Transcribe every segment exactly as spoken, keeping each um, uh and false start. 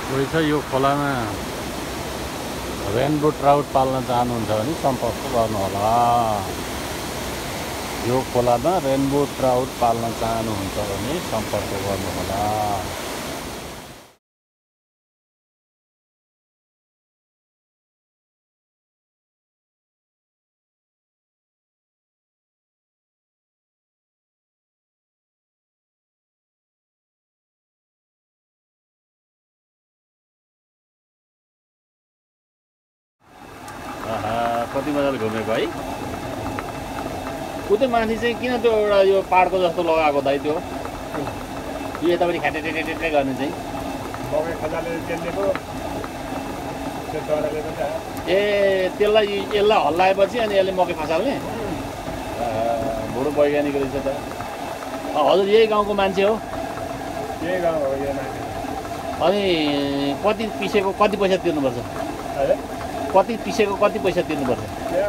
कोही छ यो खोलामा रेनबो ट्राउट पाल्न चाहनुहुन्छ भने सम्पर्क गर्नुहोला। यो खोलामा रेनबो ट्राउट पाल्न चाहनुहुन्छ भने सम्पर्क गर्नुहोला। कति मजाले घुमेको है। उतै माथि चाहिँ किन त्यो एउटा यो पाडको जस्तो लगाएको दाइ त्यो यो यतापट्टि ख्याटेटेटेटे गर्ने चाहिँ ए त्यसलाई यसलाई हल्लाएपछि अनि यसले मकै खसाल्ने बुढो वैज्ञानिक रहेछ त। हजुर यही गाउँको मान्छे हो? यही गाउँ हो यो मान्छे। अनि कति पिसेको कति पैसा तिर्नुपर्छ? कति पिसेको कति पैसा तिर्नुपर्छ?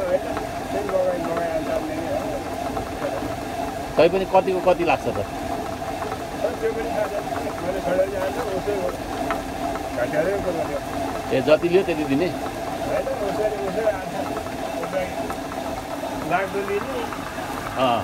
तैपनि कतिको कति लाग्छ त? ए जति लियो त्यति दिने? अँ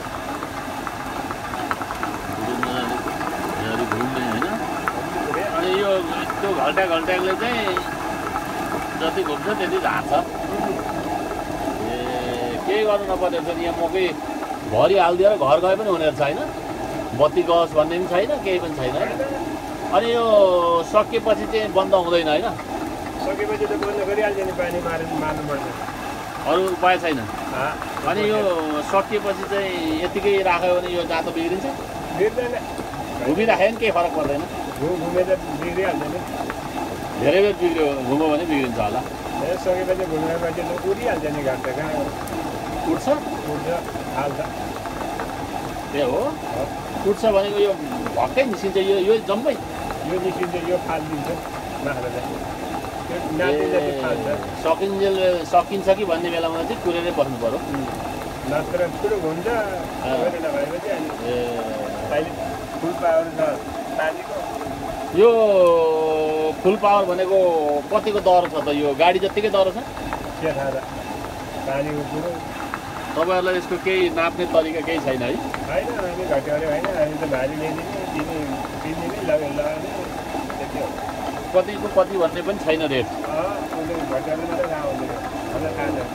घुम्ने होइन। अनि यो त्यो घल्टा घल्टाले चाहिँ जति घुम्छ त्यति झार्छ। ए केही गर्नु नपर्ने रहेछ। यहाँ मकै भरि हालिदिएर घर गए पनि हुने रहेछ होइन? बत्ती गयोस् भन्ने पनि छैन, केही पनि छैन। अनि यो सकिएपछि चाहिँ बन्द हुँदैन होइन? सकेपछि त बन्द गरिहाल्छ नि, पानी मारेर मार्नुपर्छ, अरू उपाय छैन। अनि यो सकिएपछि चाहिँ यतिकै राख्यो भने यो जातो बिग्रिन्छ? बिग्रिँदैन। घुमिराख्यो भने केही फरक पर्दैन? घुमे त बिग्रिहाल्छ नि। धेरै बेर बिग्रियो घुम्यो भने बिग्रिन्छ होला। सकेपछि घुमेपछि त उडिहाल्छ नि घाट त। कहाँ उठ्छ? उठ्छ, हाल्छ। ए हो उठ्छ भनेको यो भक्कै निस्किन्छ? यो यो जम्मै यो निस्किन्छ, यो फालिदिन्छ माख्रा चाहिँ। त्यो नाति जति फाल्छ। सकिन्जेल सकिन्छ कि भन्ने बेलामा चाहिँ कुरेरै बस्नु पऱ्यो। नत्र ठुलो हुन्छ नभएपछि। अनि अहिले फुल पावर छ पानीको। यो फुल पावर भनेको कतिको दर छ त? यो गाडी जत्तिकै दर छ? के थाहा छ पानीको कुरो। तपाईँहरूलाई यसको केही नाप्ने तरिका केही छैन है? होइन, हामी घट्यो अरे होइन, हामी त भारी ल्याइदिने दिने किनिदिने लगाउने लगाउने त्यति हो। कतिको कति भन्ने पनि छैन रेट? उसले घट्यो अरे मात्रै थाहा हुँदैन, मलाई थाहा छ।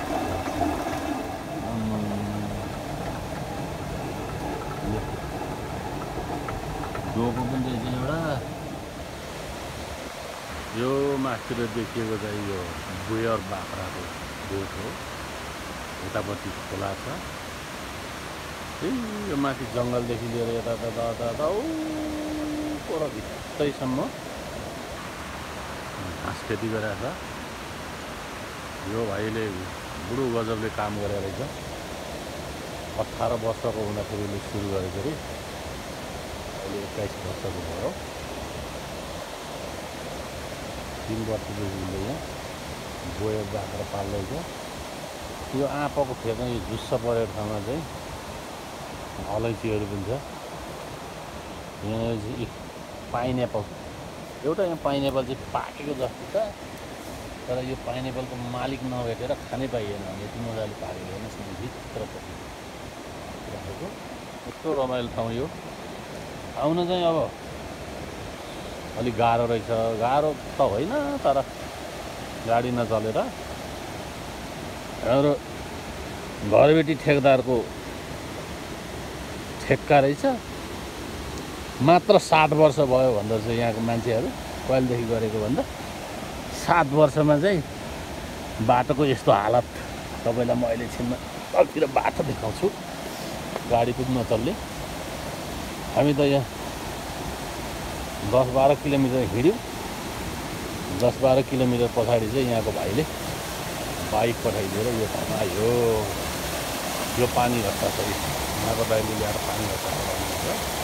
डोको पनि रहेछ एउटा। यो माथितिर देखिएको चाहिँ यो बुयर बाख्राको गोठ हो। यतापट्टि खोला छ। ए यो माथि जङ्गलदेखि लिएर यता यता यता पर भित्रैसम्म घाँस खेती गरेको छ। यो भाइले बुढो गजबले काम गरेर रहेछ। अठार वर्षको हुँदाखेरिले सुरु गरेको अरे, अहिले एक्काइस वर्षको भयो। तिन वर्षदेखि उसले यहाँ बोयर बाख्रा पाल्दैछ। यो आँपाको फेदमा यो झुस्स परेको ठाउँमा चाहिँ अलैँचीहरू पनि छ। यहाँ चाहिँ पाइनएप्पल एउटा यहाँ पाइनएप्पल चाहिँ पाकेको जस्तो छ। तर यो पाइनएप्पलको मालिक नभेटेर खानै पाइएन। यति मजाले पाकेको हेर्नुहोस् न भित्रपट्टि राखेको। यस्तो रमाइलो ठाउँ यो। आउन चाहिँ अब अलिक गाह्रो रहेछ। गाह्रो त होइन तर गाडी नचलेर। हाम्रो घरबेटी ठेकदारको ठेक्का रहेछ। मात्र सात वर्ष भयो भन्दो रहेछ यहाँको मान्छेहरू, कहिलेदेखि गरेको भन्दा सात वर्षमा चाहिँ बाटोको यस्तो हालत। तपाईँलाई म अहिले छिनमा तलतिर बाटो देखाउँछु, गाडी पनि नचल्ने। हामी त यहाँ दस बाह्र किलोमिटर हिँड्यौँ। दस बाह्र किलोमिटर पछाडि चाहिँ यहाँको भाइले बाइक पठाइदिएर यो ठाउँमा आयो। यो पानी हस्ताक्षरी यहाँको दाइले ल्याएर पानी हस्ताक्षर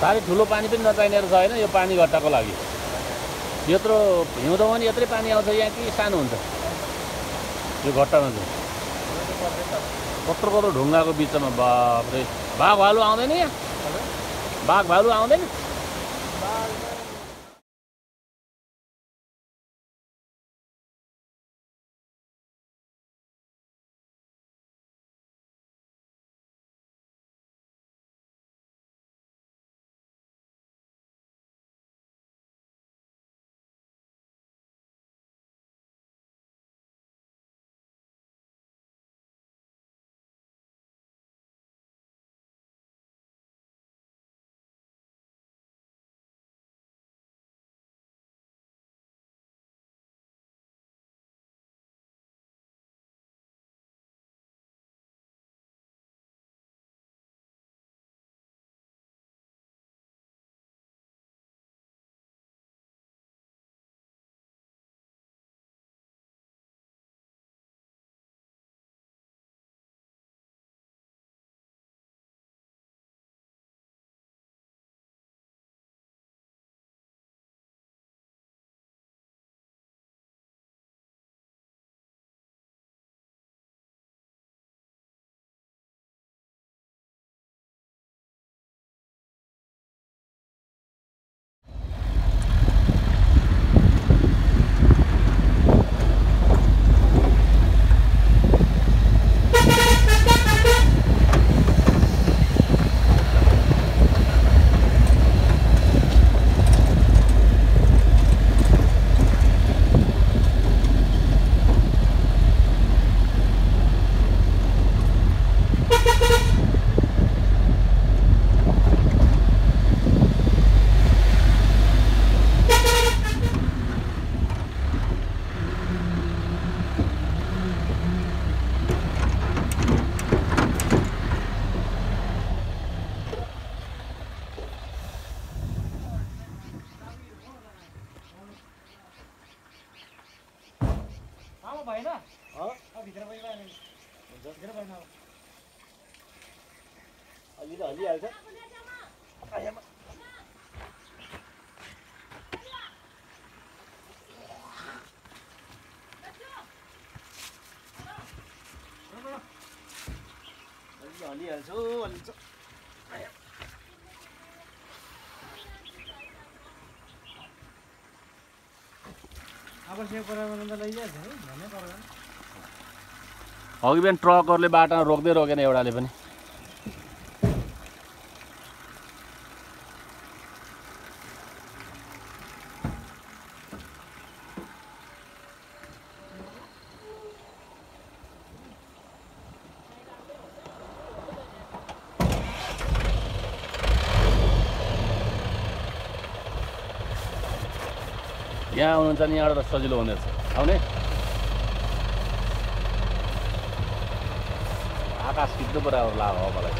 साह्रै ठुलो पानी पनि नचाहिने रहेछ होइन यो पानी घट्टाको लागि। यत्रो हिउँदोमा पनि यत्रै पानी आउँछ यहाँ कि सानो हुन्छ यो घट्टामा चाहिँ? कत्रो कत्रो ढुङ्गाको बिचमा बाफ्रे। बाघ भालु आउँदैन यहाँ? बाघ भालु आउँदैन? अलि त हलिहाल्छ। हलिहाल्छु हलिन्छ। आवश्यक परेमा त लैजान्छ है भन्नै पर्दैन। अघि बिहान ट्रकहरूले बाटामा रोक्दै रोकेन एउटाले पनि। यहाँ आउनुहुन्छ नि यहाँबाट सजिलो हुनेछ आउने। आकाश सिद्धो बराबर लाग्यो मलाई।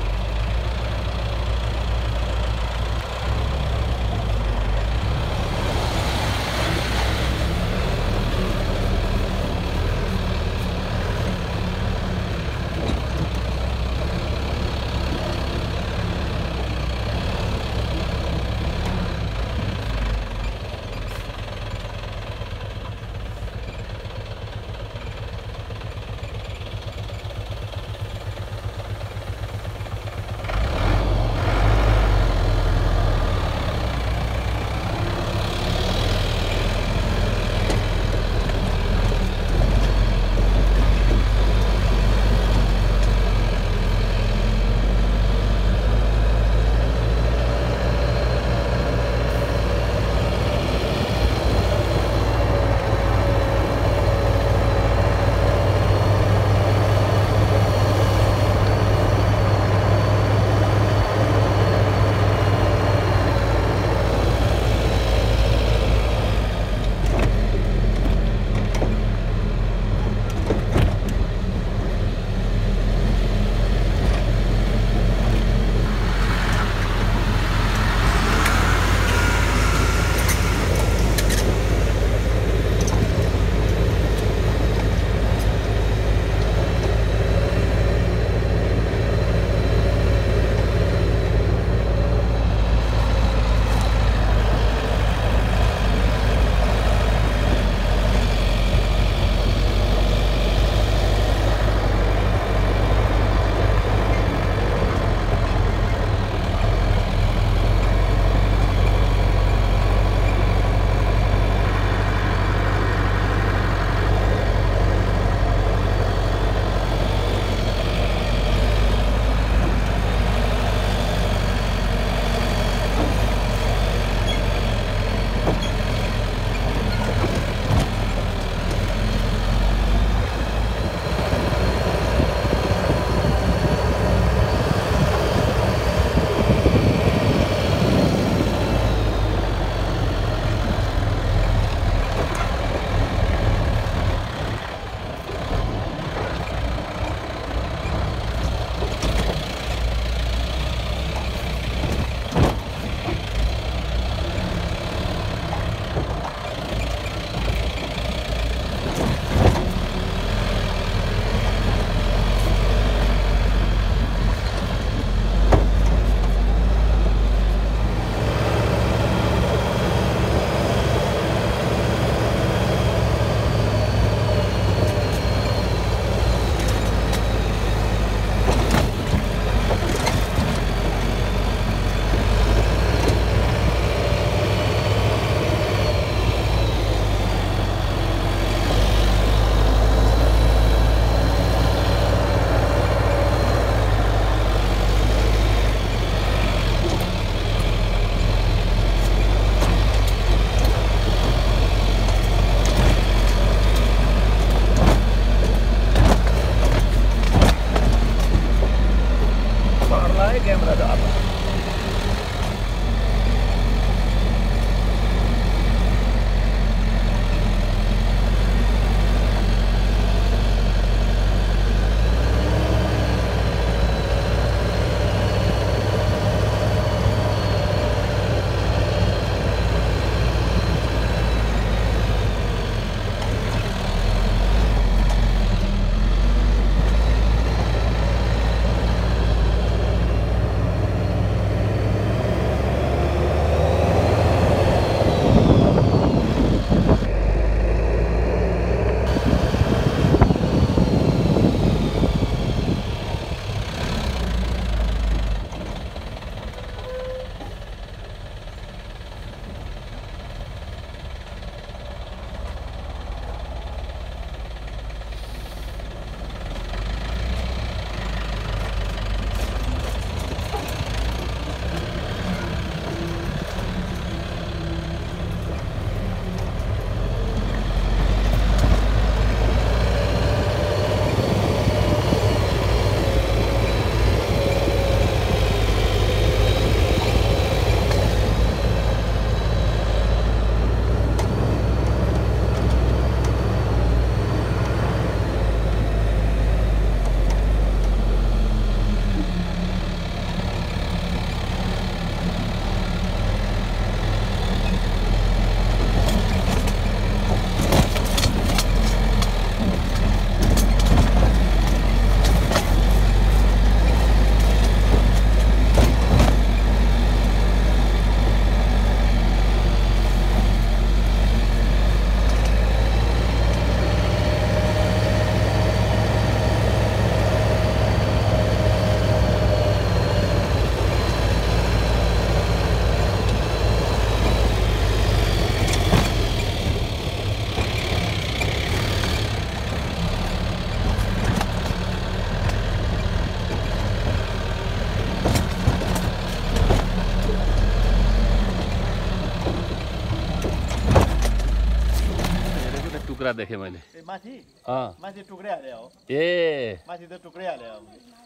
टुक्रा देखेँ मैले। ए माथि अँ माथि टुक्रै हाले हो ए माथि त टुक्रै हाले हो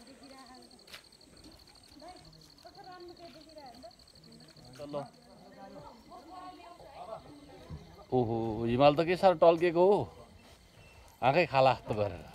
ल ओहो हिमाल त के साह्रो टल्केको हो आँखै खाला जस्तो गरेर